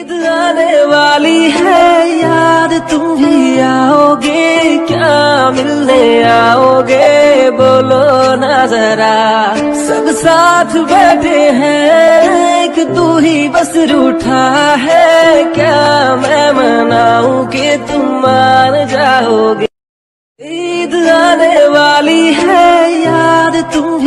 ईद आने वाली है, याद तुम भी आओगे क्या, मिलने आओगे बोलो ना जरा। सब साथ बैठे हैं, एक तू ही बस रूठा है क्या, मैं मनाऊं कि तुम मान जाओगे। ईद आने वाली है, याद तुम